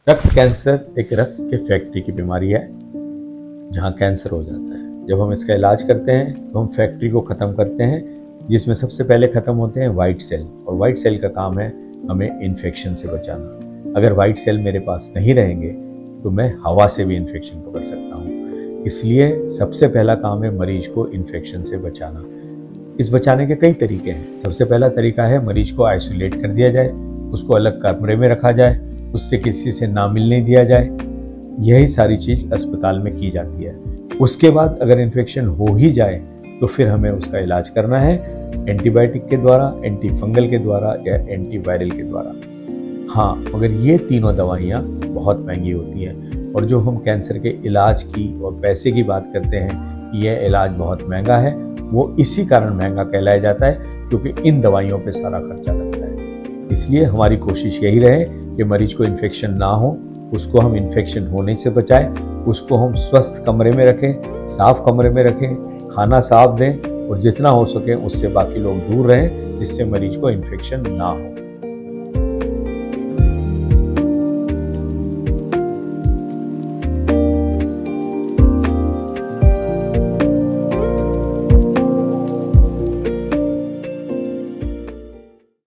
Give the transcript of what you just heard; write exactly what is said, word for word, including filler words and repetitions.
रक्त कैंसर एक रक्त के फैक्ट्री की बीमारी है जहां कैंसर हो जाता है। जब हम इसका इलाज करते हैं तो हम फैक्ट्री को ख़त्म करते हैं, जिसमें सबसे पहले ख़त्म होते हैं वाइट सेल। और वाइट सेल का काम है हमें इन्फेक्शन से बचाना। अगर वाइट सेल मेरे पास नहीं रहेंगे तो मैं हवा से भी इन्फेक्शन पकड़ सकता हूँ। इसलिए सबसे पहला काम है मरीज को इन्फेक्शन से बचाना। इस बचाने के कई तरीके हैं। सबसे पहला तरीका है मरीज को आइसोलेट कर दिया जाए, उसको अलग कमरे में रखा जाए, उससे किसी से ना मिलने दिया जाए। यही सारी चीज़ अस्पताल में की जाती है। उसके बाद अगर इन्फेक्शन हो ही जाए तो फिर हमें उसका इलाज करना है एंटीबायोटिक के द्वारा, एंटी फंगल के द्वारा या एंटीवायरल के द्वारा। हाँ, मगर ये तीनों दवाइयाँ बहुत महंगी होती हैं। और जो हम कैंसर के इलाज की और पैसे की बात करते हैं कि यह इलाज बहुत महंगा है, वो इसी कारण महंगा कहलाया जाता है क्योंकि इन दवाइयों पे सारा खर्चा लगता है। इसलिए हमारी कोशिश यही रहे कि मरीज को इन्फेक्शन ना हो, उसको हम इन्फेक्शन होने से बचाएं, उसको हम स्वस्थ कमरे में रखें, साफ कमरे में रखें, खाना साफ दें और जितना हो सके उससे बाकी लोग दूर रहें, जिससे मरीज को इन्फेक्शन ना हो।